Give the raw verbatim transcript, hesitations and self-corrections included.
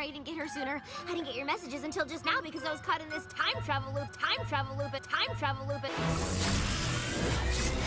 sorry I didn't get here sooner. I didn't get your messages until just now because I was caught in this time travel loop, time travel loop, time travel loop.